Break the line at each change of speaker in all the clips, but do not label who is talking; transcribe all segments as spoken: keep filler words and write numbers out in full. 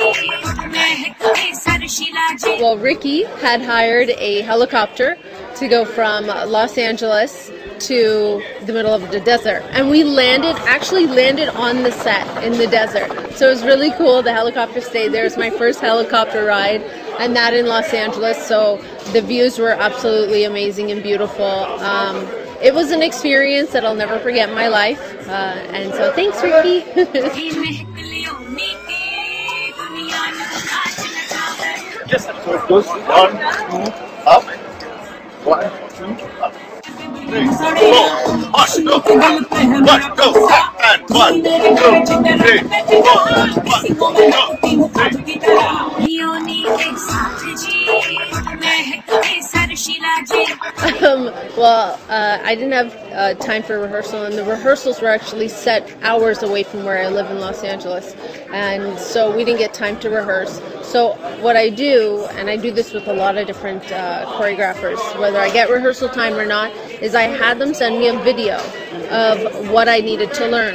Well, Ricky had hired a helicopter to go from Los Angeles to the middle of the desert, and we landed actually landed on the set in the desert, so it was really cool. The helicopter stayed there. It was my first helicopter ride, and that in Los Angeles, so the views were absolutely amazing and beautiful. Um, it was an experience that I'll never forget in my life, uh, and so thanks, Ricky.
Yes, so it goes one, two, up, one, two, up. Three, four, one, go, one, go, and one, two, three, four, one, go, three,
um, well, uh, I didn't have uh, time for rehearsal, and the rehearsals were actually set hours away from where I live in Los Angeles, and so we didn't get time to rehearse. So what I do, and I do this with a lot of different uh, choreographers, whether I get rehearsal time or not, is I had them send me a video of what I needed to learn.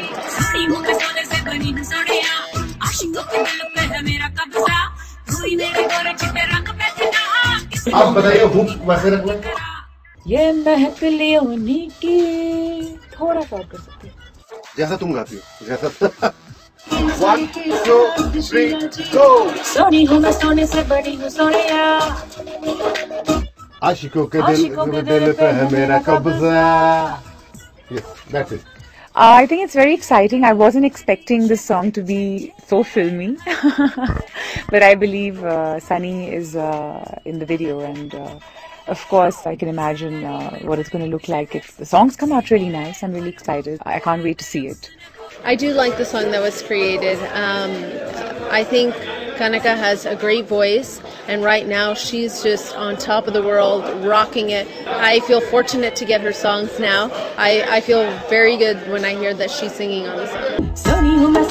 आप बताइए hook वैसे रख लें।
ये महक Leone की थोड़ा सा कर सकते हैं
जैसा तुम गाती हो जैसा One, two, three, go!
Soni हूँ मैं सोने से बड़ी हूँ सोनिया
आशिकों के दिल दिल पे है मेरा कब्जा Yes, that's it.
Uh, I think it's very exciting. I wasn't expecting this song to be so filmy, but I believe uh, Sunny is uh, in the video, and uh, of course I can imagine uh, what it's going to look like. If the songs come out really nice, I'm really excited. I can't wait to see it.
I do like the song that was created. Um, I think Kanika has a great voice, and right now she's just on top of the world, rocking it. I feel fortunate to get her songs now. I, I feel very good when I hear that she's singing on the song.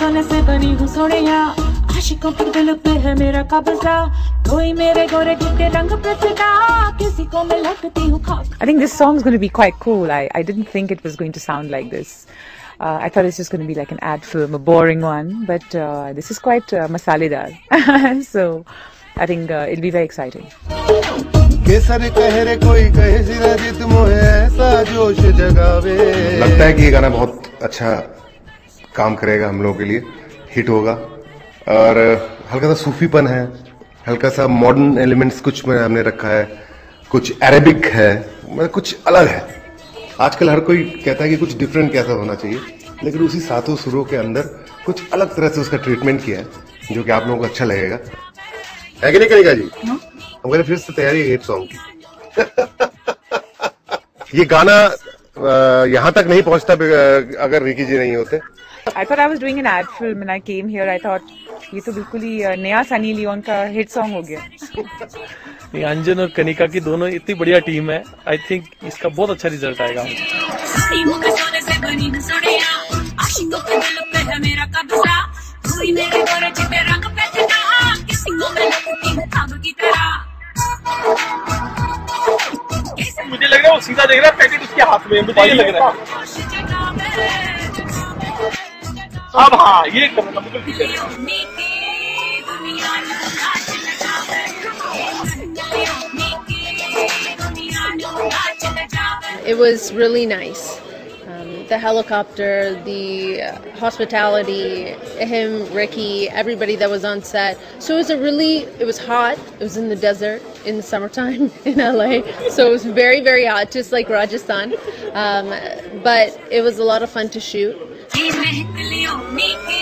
I think this song is going to be quite cool. I, I didn't think it was going to sound like this. Uh, I thought it's just going to be like an ad film, a boring one, but uh, this is quite uh, masaledar. So I think uh, it'll be very exciting.
लगता है कि ये गाना बहुत अच्छा काम करेगा हम लोगों के लिए, हिट होगा और हल्का सा सूफीपन है, हल्का सा मॉडर्न एलिमेंट्स कुछ में हमने रखा है, कुछ अरेबिक है, मतलब कुछ अलग है. आजकल हर कोई कहता है कि कुछ डिफरेंट कैसा होना चाहिए, लेकिन उसी सातों सुरों के अंदर कुछ अलग तरह से उसका ट्रीटमेंट किया है, जो कि आप लोगों को अच्छा लगेगा. है कि नहीं कनिका जी? हमारे फिर से तैयारी है हिट सॉन्ग की. ये गाना यहाँ तक नहीं पहुँचता अगर रिकी जी नहीं होते.
I thought I was doing an ad film and I came here. I thought ये तो बिल्कुल ही नया सनी लियोन का हिट सॉन्ग हो गया.
ये अंजन और कनिका की दोनों इतनी बढ़िया टीम है. आई थिंक इसका बहुत अच्छा रिजल्ट आएगा. मुझे लग रहा है वो सीधा देख रहा है, पैकेट उसके हाथ में. मुझे ये लग रहा है. अब हाँ ये
It was really nice. Um, the helicopter, the hospitality, him, Ricky, everybody that was on set. So it was a really, it was hot. It was in the desert in the summertime in L A. So it was very, very hot, just like Rajasthan. Um, but it was a lot of fun to shoot.